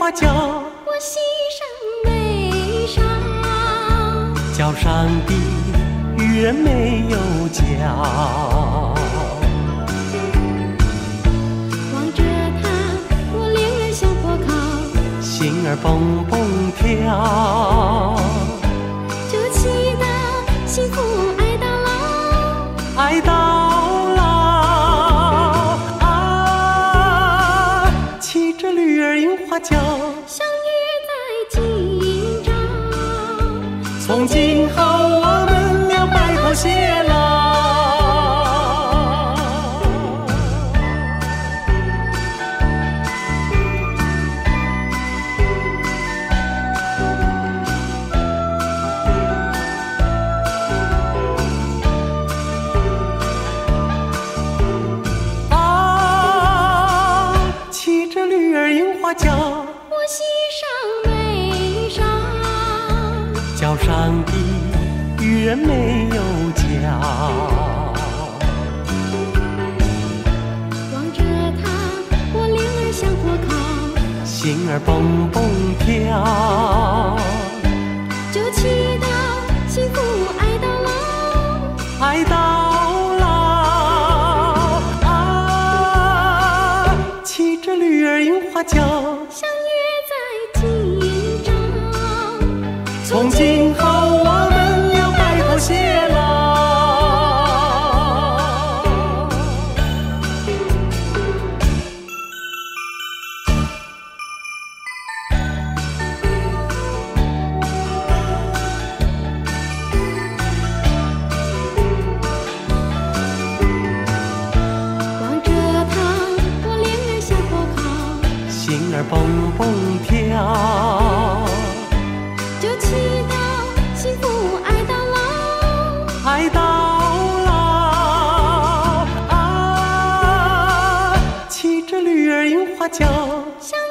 花轿， 我喜上眉梢， 轿上的渔人没有脚， 望着他，我恋人向坡靠， 心儿蹦蹦跳， 就祈祷幸福爱到老， 爱到老啊！骑着驴儿樱花轿， 相约在今朝， 从今后我们俩白头偕老。骑着驴儿樱花轿， 我喜上眉梢， 轿上的渔人没有脚， 望着他，我恋儿向坡靠， 心儿蹦蹦跳， 就祈祷幸福爱到老， 爱到老啊！骑着驴儿樱花轿， 相约在今朝， 从今后我们俩白头偕老。 望着他，我恋人向坡靠， 心儿蹦蹦跳， 就祈祷幸福爱到老， 爱到老啊！骑着驴儿樱花轿， 相